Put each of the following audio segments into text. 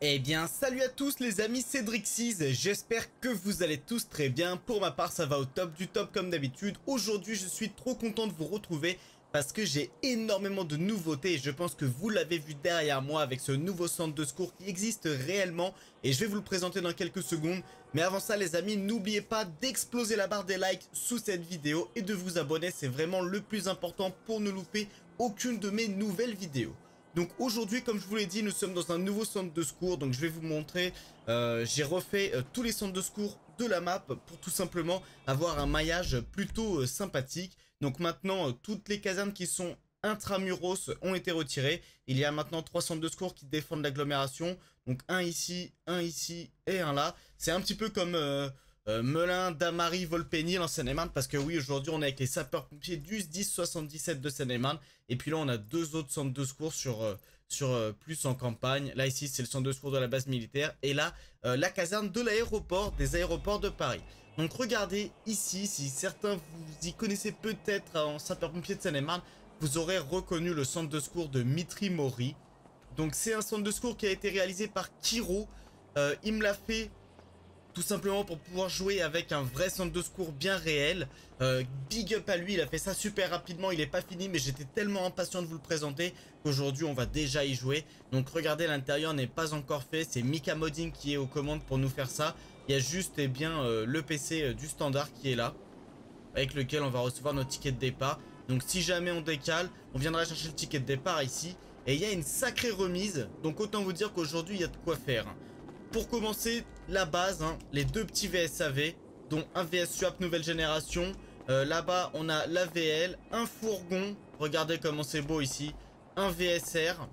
Eh bien, salut à tous les amis, c'est Drixis, j'espère que vous allez tous très bien. Pour ma part, ça va au top du top comme d'habitude. Aujourd'hui, je suis trop content de vous retrouver parce que j'ai énormément de nouveautés et je pense que vous l'avez vu derrière moi avec ce nouveau centre de secours qui existe réellement et je vais vous le présenter dans quelques secondes. Mais avant ça les amis, n'oubliez pas d'exploser la barre des likes sous cette vidéo et de vous abonner, c'est vraiment le plus important pour ne louper aucune de mes nouvelles vidéos. Donc aujourd'hui, comme je vous l'ai dit, nous sommes dans un nouveau centre de secours. Donc je vais vous montrer, j'ai refait tous les centres de secours de la map pour tout simplement avoir un maillage plutôt sympathique. Donc maintenant, toutes les casernes qui sont intramuros ont été retirées. Il y a maintenant 3 centres de secours qui défendent l'agglomération. Donc un ici et un là. C'est un petit peu comme Melun, Damary, Volpénil en Seine-et-Marne, parce que oui, aujourd'hui on est avec les sapeurs-pompiers du 1077 de Seine-et-Marne, et puis là on a deux autres centres de secours sur plus en campagne. Là ici c'est le centre de secours de la base militaire, et là la caserne de l'aéroport, des aéroports de Paris. Donc regardez ici, si certains vous y connaissez peut-être en sapeurs-pompiers de Seine-et-Marne, vous aurez reconnu le centre de secours de Mitry-Mory. Donc c'est un centre de secours qui a été réalisé par Kiro, il me l'a fait tout simplement pour pouvoir jouer avec un vrai centre de secours bien réel. Big up à lui, il a fait ça super rapidement, il est pas fini mais j'étais tellement impatient de vous le présenter qu'aujourd'hui on va déjà y jouer. Donc regardez, l'intérieur n'est pas encore fait, c'est Mika Modding qui est aux commandes pour nous faire ça. Il y a juste le PC du standard qui est là, avec lequel on va recevoir nos tickets de départ. Donc si jamais on décale, on viendra chercher le ticket de départ ici. Et il y a une sacrée remise, donc autant vous dire qu'aujourd'hui il y a de quoi faire. Pour commencer, la base, les deux petits VSAV, dont un VS Swap nouvelle génération. Là-bas, on a l'AVL, un fourgon, regardez comment c'est beau ici, un VSR,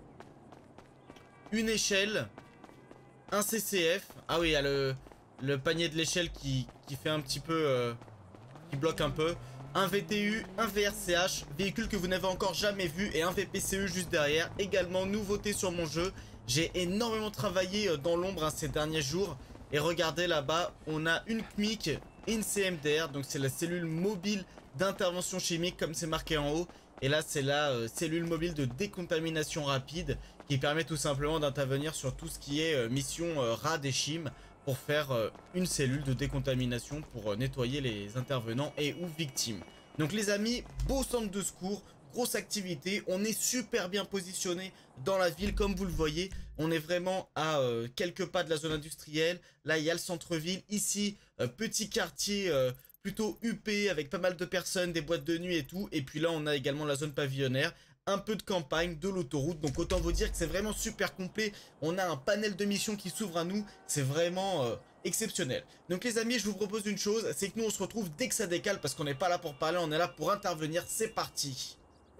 une échelle, un CCF. Ah oui, il y a le panier de l'échelle qui fait un petit peu, qui bloque un peu. Un VTU, un VRCH, véhicule que vous n'avez encore jamais vu, et un VPCE juste derrière. Également, nouveauté sur mon jeu. J'ai énormément travaillé dans l'ombre ces derniers jours. Et regardez là-bas, on a une CMIC et une CMDR. Donc c'est la cellule mobile d'intervention chimique comme c'est marqué en haut. Et là c'est la cellule mobile de décontamination rapide qui permet tout simplement d'intervenir sur tout ce qui est mission RAD et CHIM pour faire une cellule de décontamination pour nettoyer les intervenants et ou victimes. Donc les amis, beau centre de secours, grosse activité, on est super bien positionné dans la ville comme vous le voyez, on est vraiment à quelques pas de la zone industrielle. Là il y a le centre-ville, ici petit quartier plutôt huppé avec pas mal de personnes, des boîtes de nuit et tout, et puis là on a également la zone pavillonnaire, un peu de campagne, de l'autoroute, donc autant vous dire que c'est vraiment super complet. On a un panel de missions qui s'ouvre à nous, c'est vraiment exceptionnel. Donc les amis, je vous propose une chose, c'est que nous on se retrouve dès que ça décale, parce qu'on n'est pas là pour parler, on est là pour intervenir. C'est parti.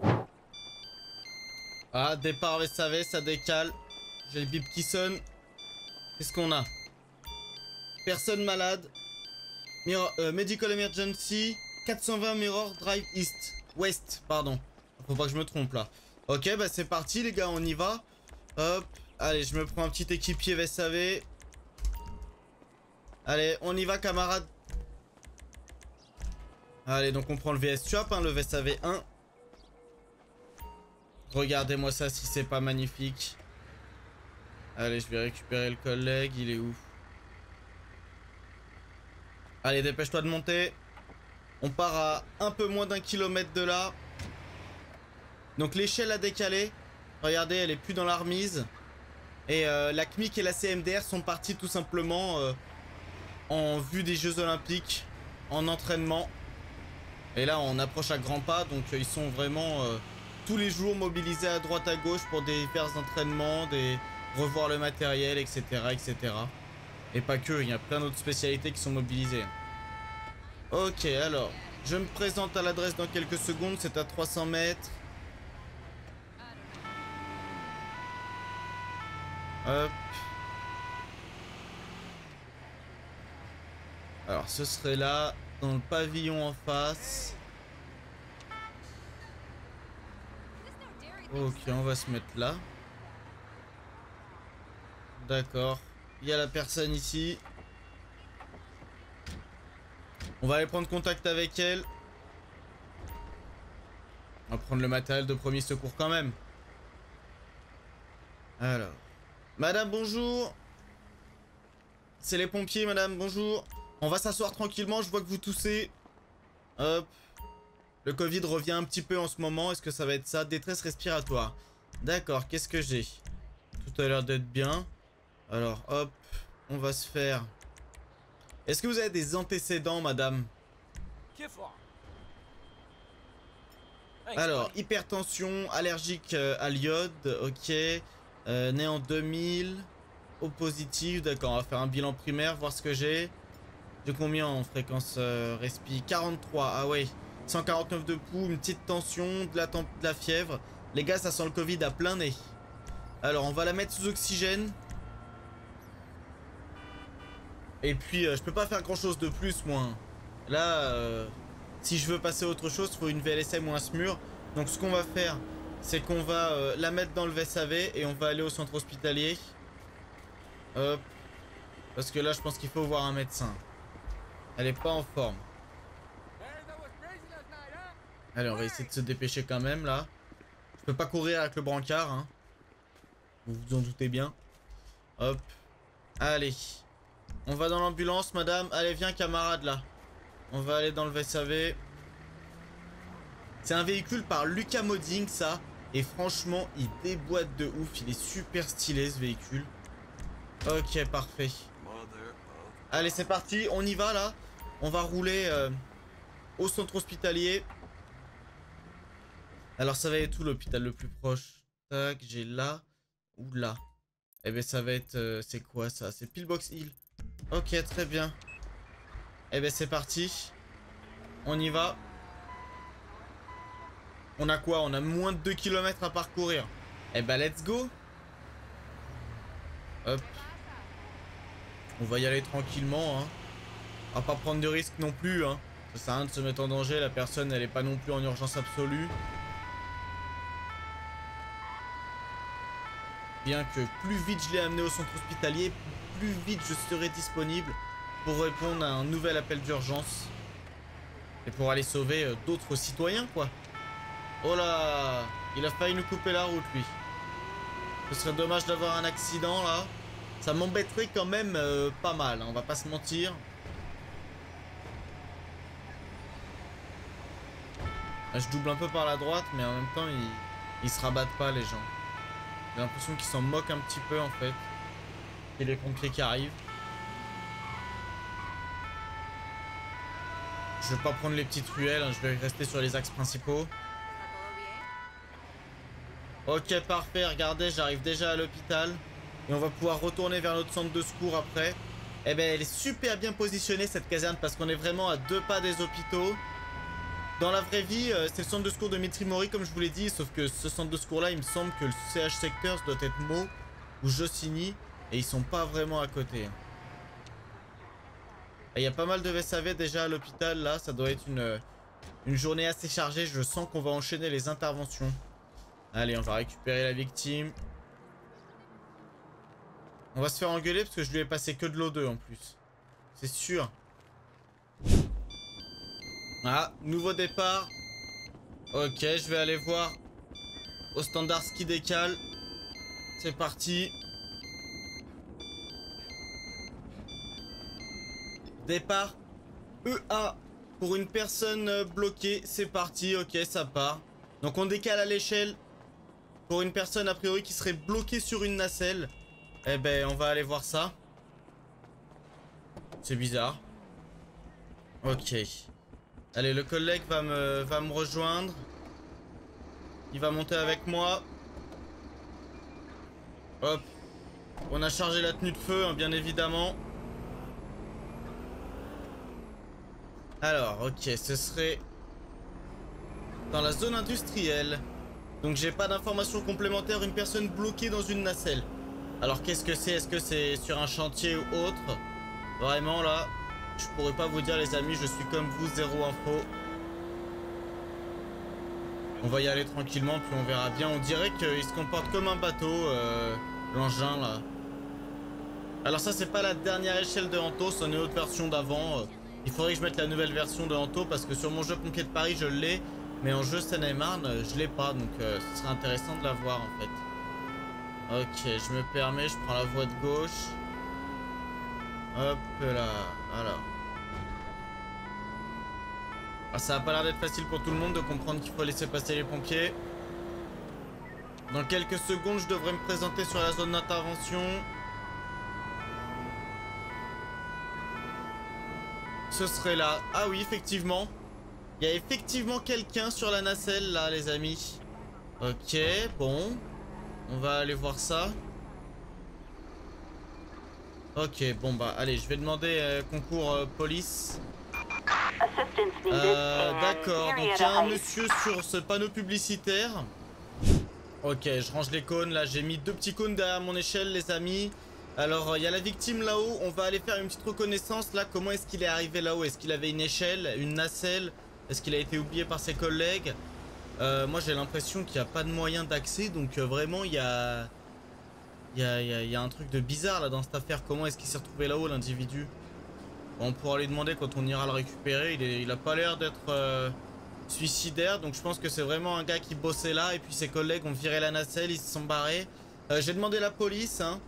Ah, départ VSAV, ça décale. J'ai le bip qui sonne. Qu'est-ce qu'on a? Personne malade. Medical Emergency. 420 Mirror Drive East. West, pardon. Faut pas que je me trompe là. Ok, bah c'est parti les gars, on y va. Hop. Allez, je me prends un petit équipier VSAV. Allez, on y va camarades. Allez, donc on prend le VS Swap, le VSAV 1. Regardez-moi ça si c'est pas magnifique. Allez, je vais récupérer le collègue, il est où? Allez, dépêche-toi de monter. On part à un peu moins d'1 kilomètre de là. Donc l'échelle a décalé. Regardez, elle est plus dans la remise. Et la CMIC et la CMDR sont partis tout simplement en vue des Jeux Olympiques, en entraînement. Et là, on approche à grands pas, donc ils sont vraiment tous les jours mobilisés à droite à gauche pour des divers entraînements, revoir le matériel, etc., etc. Et pas que, il y a plein d'autres spécialités qui sont mobilisées. Ok, alors, je me présente à l'adresse dans quelques secondes, c'est à 300 mètres. Hop. Alors, ce serait là, dans le pavillon en face. Ok, on va se mettre là. D'accord. Il y a la personne ici. On va aller prendre contact avec elle. On va prendre le matériel de premier secours quand même. Alors. Madame, bonjour. C'est les pompiers, madame, bonjour. On va s'asseoir tranquillement, je vois que vous toussez. Hop. Le Covid revient un petit peu en ce moment, est-ce que ça va être ça? Détresse respiratoire. D'accord, qu'est-ce que j'ai? Tout a l'air d'être bien. Alors, hop, on va se faire... Est-ce que vous avez des antécédents, madame? Alors, hypertension, allergique à l'iode, ok. Né en 2000, O positif, d'accord, on va faire un bilan primaire, voir ce que j'ai. De combien en fréquence respi? 43, ah ouais. 149 de pouls, une petite tension, de la fièvre. Les gars, ça sent le Covid à plein nez. Alors, on va la mettre sous oxygène. Et puis, je peux pas faire grand chose de plus, moi. Là, si je veux passer à autre chose, il faut une VLSM ou un SMUR. Donc, ce qu'on va faire, c'est qu'on va la mettre dans le VSAV et on va aller au centre hospitalier. Hop. Parce que là, je pense qu'il faut voir un médecin. Elle est pas en forme. Allez, on va essayer de se dépêcher quand même, là. Je peux pas courir avec le brancard, hein. Vous vous en doutez bien. Hop. Allez. On va dans l'ambulance, madame. Allez, viens, camarade, là. On va aller dans le VSAV. C'est un véhicule par Lucas Modding, ça. Et franchement, il déboîte de ouf. Il est super stylé, ce véhicule. Ok, parfait. Allez, c'est parti. On y va, là. On va rouler au centre hospitalier. Alors, ça va être où l'hôpital le plus proche? Tac, j'ai là ou là. Eh ben, ça va être... c'est quoi, ça? C'est Pillbox Hill. Ok, très bien. Eh ben, c'est parti. On y va. On a quoi? On a moins de 2 km à parcourir. Eh ben, let's go. Hop. On va y aller tranquillement, hein. On va pas prendre de risques non plus, hein. Ça sert à rien de se mettre en danger. La personne, elle est pas non plus en urgence absolue. Bien que plus vite je l'ai amené au centre hospitalier, plus vite je serai disponible pour répondre à un nouvel appel d'urgence. Et pour aller sauver d'autres citoyens, quoi. Oh là, il a failli nous couper la route, lui. Ce serait dommage d'avoir un accident, là. Ça m'embêterait quand même pas mal, hein, on va pas se mentir. Là, je double un peu par la droite, mais en même temps, ils se rabattent pas, les gens. J'ai l'impression qu'ils s'en moquent un petit peu, en fait. Et les pompiers qui arrivent. Je vais pas prendre les petites ruelles, hein, je vais rester sur les axes principaux. Ok, parfait, regardez, j'arrive déjà à l'hôpital. Et on va pouvoir retourner vers notre centre de secours après. Eh ben, elle est super bien positionnée, cette caserne, parce qu'on est vraiment à 2 pas des hôpitaux. Dans la vraie vie, c'est le centre de secours de Mitrimori, comme je vous l'ai dit, sauf que ce centre de secours-là, il me semble que le CH Sectors doit être Meaux ou Jossigny, et ils sont pas vraiment à côté. Il y a pas mal de VSAV déjà à l'hôpital, là, ça doit être une journée assez chargée, je sens qu'on va enchaîner les interventions. Allez, on va récupérer la victime. On va se faire engueuler parce que je lui ai passé que de l'O2 en plus. C'est sûr. Ah, nouveau départ. Ok, je vais aller voir au standard ski décale. C'est parti. Départ EA pour une personne bloquée. C'est parti, ok, ça part. Donc on décale à l'échelle pour une personne a priori qui serait bloquée sur une nacelle. Eh ben, on va aller voir ça. C'est bizarre. Ok. Allez, le collègue va me rejoindre. Il va monter avec moi. Hop. On a chargé la tenue de feu, hein, bien évidemment. Alors, ok, ce serait dans la zone industrielle. Donc j'ai pas d'informations complémentaires. Une personne bloquée dans une nacelle. Alors qu'est-ce que c'est? Est-ce que c'est sur un chantier ou autre? Vraiment là, je pourrais pas vous dire les amis, je suis comme vous, zéro info. On va y aller tranquillement puis on verra bien. On dirait qu'il se comporte comme un bateau, l'engin là. Alors ça c'est pas la dernière échelle de Anto, c'en est une autre version d'avant. Il faudrait que je mette la nouvelle version de Anto parce que sur mon jeu Pompier de Paris je l'ai. Mais en jeu Seine-et-Marne je l'ai pas, donc ce serait intéressant de la voir en fait. Ok, je me permets, je prends la voie de gauche. Hop là, alors. Ah, ça a pas l'air d'être facile pour tout le monde de comprendre qu'il faut laisser passer les pompiers. Dans quelques secondes, je devrais me présenter sur la zone d'intervention. Ce serait là. Ah oui, effectivement. Il y a effectivement quelqu'un sur la nacelle là, les amis. Ok, bon. On va aller voir ça. Ok, bon bah allez, je vais demander concours police. D'accord, donc il y a un monsieur sur ce panneau publicitaire. Ok, je range les cônes, là j'ai mis 2 petits cônes derrière mon échelle les amis. Alors il y a la victime là-haut, on va aller faire une petite reconnaissance là. Comment est-ce qu'il est arrivé là-haut? Est-ce qu'il avait une échelle, une nacelle? Est-ce qu'il a été oublié par ses collègues? Moi j'ai l'impression qu'il n'y a pas de moyen d'accès, donc vraiment il y a un truc de bizarre là dans cette affaire. Comment est-ce qu'il s'est retrouvé là-haut l'individu? On pourra lui demander quand on ira le récupérer. Il a pas l'air d'être suicidaire, donc je pense que c'est vraiment un gars qui bossait là et puis ses collègues ont viré la nacelle, ils se sont barrés. J'ai demandé la police hein.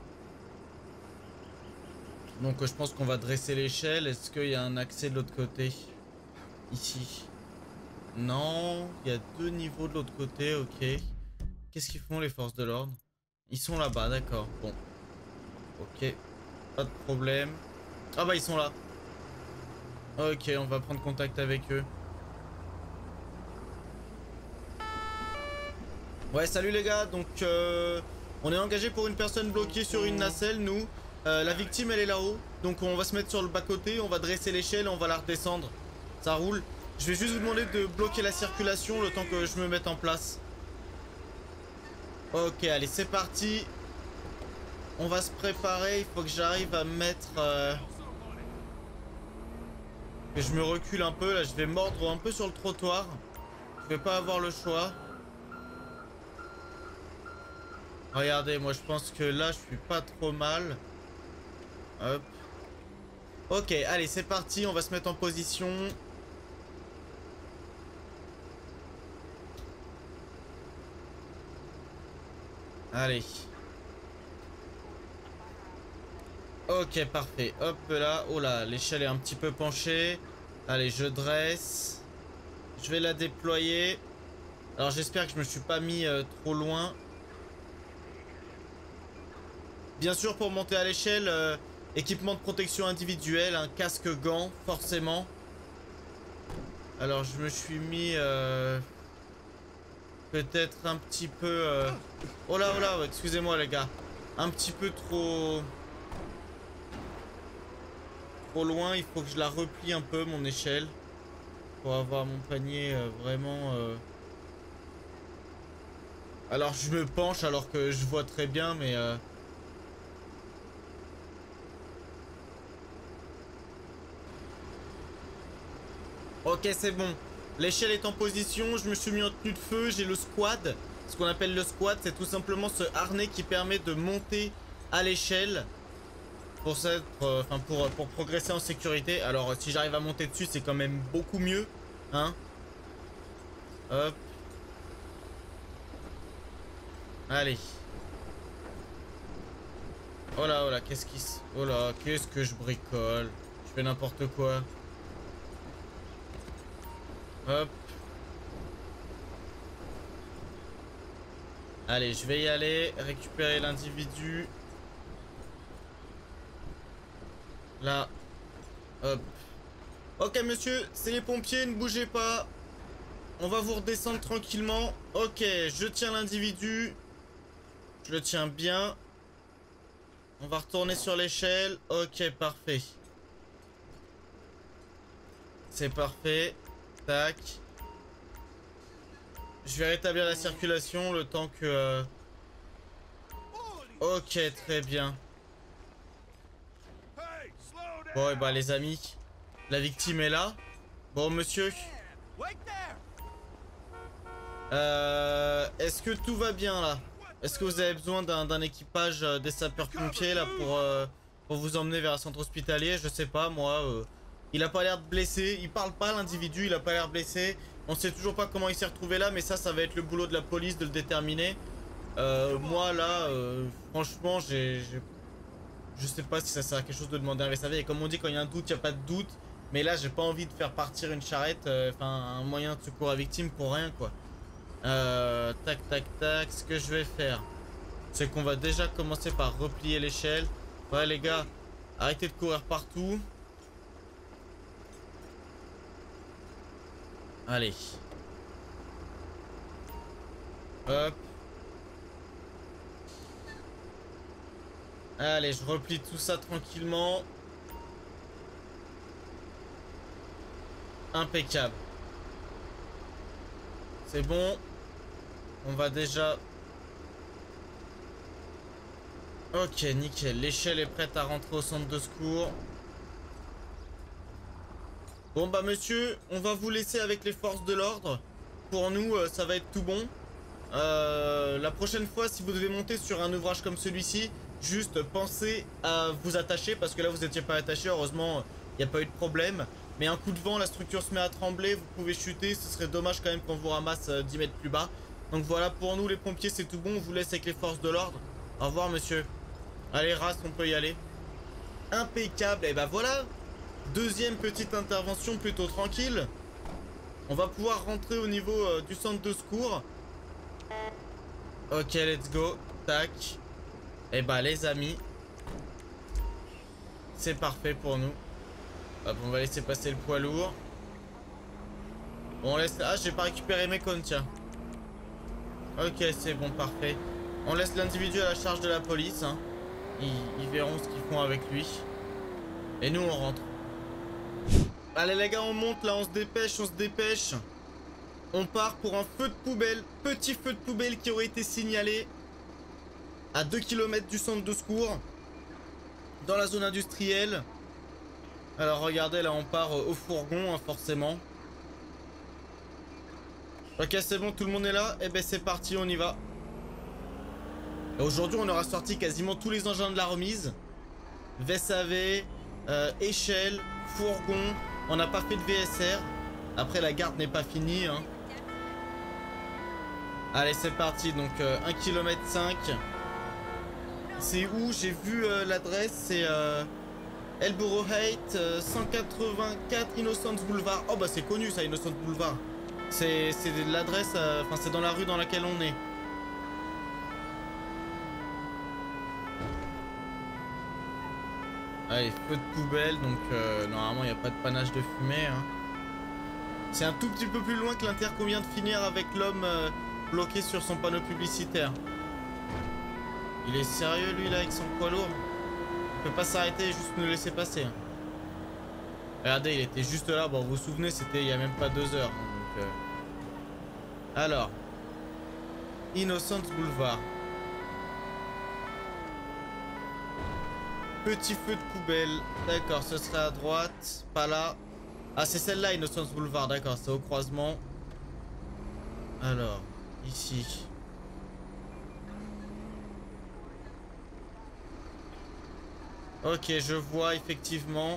Donc je pense qu'on va dresser l'échelle. Est-ce qu'il y a un accès de l'autre côté? Ici. Non, il y a 2 niveaux de l'autre côté, ok. Qu'est-ce qu'ils font les forces de l'ordre? Ils sont là-bas, d'accord. Bon. Ok. Pas de problème. Ah bah ils sont là. Ok, on va prendre contact avec eux. Ouais, salut les gars. Donc on est engagé pour une personne bloquée sur une nacelle, nous. La victime elle est là-haut. Donc on va se mettre sur le bas-côté, on va dresser l'échelle et on va la redescendre. Ça roule. Je vais juste vous demander de bloquer la circulation le temps que je me mette en place. Ok, allez, c'est parti. On va se préparer. Il faut que j'arrive à mettre... que je me recule un peu. Là, je vais mordre un peu sur le trottoir. Je vais pas avoir le choix. Regardez, moi, je pense que là, je suis pas trop mal. Hop. Ok, allez, c'est parti. On va se mettre en position. Allez. Ok, parfait. Hop là. Oh là, l'échelle est un petit peu penchée. Allez, je dresse. Je vais la déployer. Alors, j'espère que je me suis pas mis trop loin. Bien sûr, pour monter à l'échelle, équipement de protection individuelle, un casque gant, forcément. Alors, je me suis mis... peut-être un petit peu... Oh là, excusez-moi les gars. Un petit peu trop... Trop loin, il faut que je la replie un peu, mon échelle. Pour avoir mon panier vraiment... Alors, je me penche alors que je vois très bien, mais... Ok, c'est bon. L'échelle est en position, je me suis mis en tenue de feu, j'ai le squad. Ce qu'on appelle le squad, c'est tout simplement ce harnais qui permet de monter à l'échelle pour, pour progresser en sécurité. Alors, si j'arrive à monter dessus, c'est quand même beaucoup mieux. Hein? Hop. Allez. Oh là, qu'est-ce qui se... Oh là, qu'est-ce que je bricole. Je fais n'importe quoi. Hop. Allez, je vais y aller. Récupérer l'individu. Là. Hop. Ok, monsieur, c'est les pompiers, ne bougez pas. On va vous redescendre tranquillement. Ok, je tiens l'individu. Je le tiens bien. On va retourner sur l'échelle. Ok, parfait. C'est parfait. Tac. Je vais rétablir la circulation le temps que... Ok, très bien. Bon, et bah les amis, la victime est là. Bon, monsieur. Est-ce que tout va bien là? Est-ce que vous avez besoin d'un équipage des sapeurs-pompiers là pour vous emmener vers un centre hospitalier? Je sais pas, moi. Il a pas l'air de blessé. Il parle pas, l'individu, il a pas l'air blessé. On sait toujours pas comment il s'est retrouvé là, mais ça va être le boulot de la police de le déterminer. Moi là, franchement, je sais pas si ça sert à quelque chose de demander un SAV. Et comme on dit, quand il y a un doute, il n'y a pas de doute. Mais là, j'ai pas envie de faire partir une charrette, enfin un moyen de secours à victime pour rien quoi. Tac tac tac, ce que je vais faire, c'est qu'on va déjà commencer par replier l'échelle. Ouais les gars, arrêtez de courir partout. Allez. Hop. Allez, je replie tout ça tranquillement. Impeccable. C'est bon. On va déjà... Ok, nickel. L'échelle est prête à rentrer au centre de secours. Bon bah monsieur, on va vous laisser avec les forces de l'ordre. Pour nous, ça va être tout bon. La prochaine fois, si vous devez monter sur un ouvrage comme celui-ci, juste pensez à vous attacher, parce que là vous n'étiez pas attaché, heureusement il n'y a pas eu de problème. Mais un coup de vent, la structure se met à trembler, vous pouvez chuter, ce serait dommage quand même qu'on vous ramasse 10 mètres plus bas. Donc voilà, pour nous les pompiers c'est tout bon, on vous laisse avec les forces de l'ordre. Au revoir monsieur. Allez race, on peut y aller. Impeccable, et bah voilà. Deuxième petite intervention plutôt tranquille. On va pouvoir rentrer au niveau du centre de secours. Ok, let's go. Tac. Et bah les amis, c'est parfait pour nous. Hop, on va laisser passer le poids lourd. Bon, on laisse... Ah, j'ai pas récupéré mes cônes, tiens. Ok, c'est bon, parfait. On laisse l'individu à la charge de la police, hein. Ils verront ce qu'ils font avec lui. Et nous, on rentre. Allez les gars, on monte là, on se dépêche, on se dépêche. On part pour un feu de poubelle. Petit feu de poubelle qui aurait été signalé à 2 km du centre de secours, dans la zone industrielle. Alors regardez, là on part au fourgon, hein, forcément. Ok, c'est bon, tout le monde est là. Et ben c'est parti, on y va. Aujourd'hui on aura sorti quasiment tous les engins de la remise. VSAV, échelle, fourgon. On n'a pas fait de VSR. Après la garde n'est pas finie, hein. Allez c'est parti, donc 1 km 5. C'est où? J'ai vu l'adresse, c'est Elborough Heights, 184 Innocence Boulevard. Oh bah c'est connu ça, Innocence Boulevard. C'est l'adresse, enfin c'est dans la rue dans laquelle on est. Allez, feu de poubelle, donc normalement il n'y a pas de panache de fumée, hein. C'est un tout petit peu plus loin que l'inter qu'on vient de finir avec l'homme bloqué sur son panneau publicitaire. Il est sérieux lui là avec son poids lourd? Il peut pas s'arrêter et juste nous laisser passer. Regardez, il était juste là. Bon, vous vous souvenez, c'était il y a même pas 2 heures. Donc, alors, Innocence Boulevard. Petit feu de poubelle. D'accord, ce serait à droite. Pas là. Ah, c'est celle-là, Innocence Boulevard. D'accord, c'est au croisement. Alors, ici. Ok, je vois effectivement.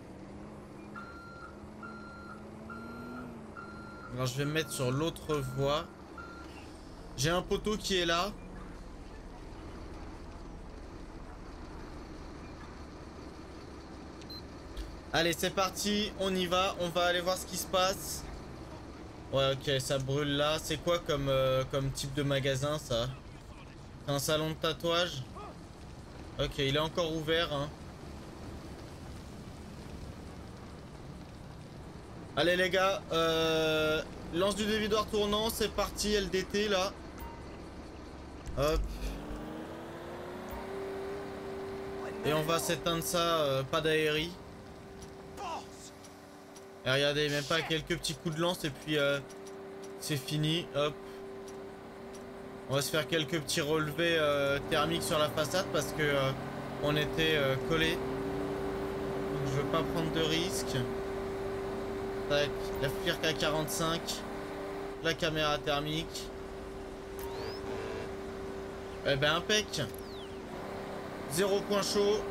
Alors je vais me mettre sur l'autre voie. J'ai un poteau qui est là. Allez, c'est parti, on y va. On va aller voir ce qui se passe. Ouais, ok, ça brûle là. C'est quoi comme type de magasin ça? C'est un salon de tatouage? Ok, il est encore ouvert, hein. Allez les gars, lance du dévidoir tournant, c'est parti, LDT là. Hop. Et on va s'éteindre ça, pas d'aérie. Et regardez, même pas quelques petits coups de lance et puis c'est fini, hop. On va se faire quelques petits relevés thermiques sur la façade parce que on était collés. Donc je veux pas prendre de risques. Tac, la FLIR K45, la caméra thermique. Eh ben impec. 0 point chaud.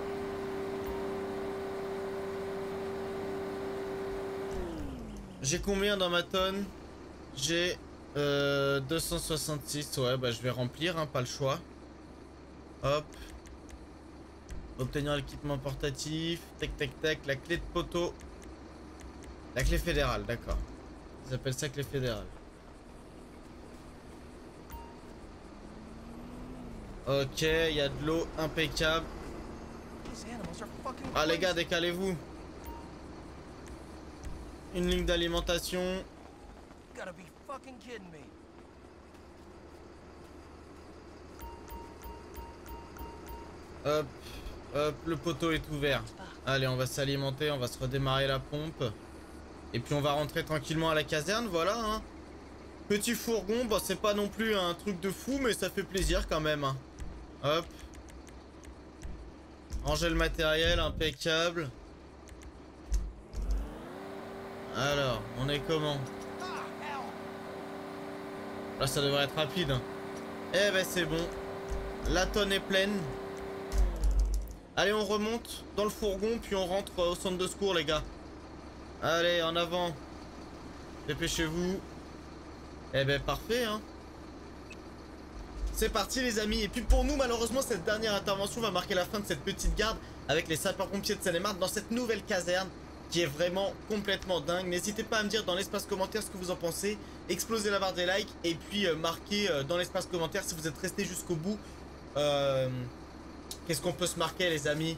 J'ai combien dans ma tonne? J'ai 266, ouais, bah je vais remplir, hein, pas le choix. Hop. Obtenir l'équipement portatif. Tac, tac, tac. La clé de poteau. La clé fédérale, d'accord. Ils appellent ça clé fédérale. Ok, il y a de l'eau, impeccable. Ah les gars, décalez-vous. Une ligne d'alimentation. Hop, hop, le poteau est ouvert. Allez, on va s'alimenter, on va se redémarrer la pompe. Et puis on va rentrer tranquillement à la caserne, voilà, hein. Petit fourgon, bah c'est pas non plus un truc de fou, mais ça fait plaisir quand même, hein. Hop. Ranger le matériel, impeccable. Alors, on est comment? Là, ça devrait être rapide, hein. Eh ben c'est bon. La tonne est pleine. Allez, on remonte dans le fourgon, puis on rentre au centre de secours, les gars. Allez, en avant. Dépêchez-vous. Eh ben, parfait, hein. C'est parti, les amis. Et puis pour nous, malheureusement, cette dernière intervention va marquer la fin de cette petite garde avec les sapeurs-pompiers de Seine-et-Marne dans cette nouvelle caserne qui est vraiment complètement dingue. N'hésitez pas à me dire dans l'espace commentaire ce que vous en pensez. Explosez la barre des likes et puis marquez dans l'espace commentaire si vous êtes resté jusqu'au bout. Qu'est-ce qu'on peut se marquer, les amis?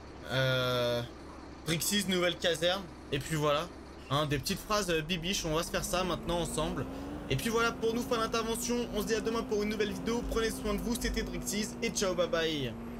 Drixis, nouvelle caserne. Et puis voilà, hein, des petites phrases bibiches. On va se faire ça maintenant ensemble. Et puis voilà pour nous, fin d'intervention. On se dit à demain pour une nouvelle vidéo. Prenez soin de vous, c'était Drixis et ciao, bye bye.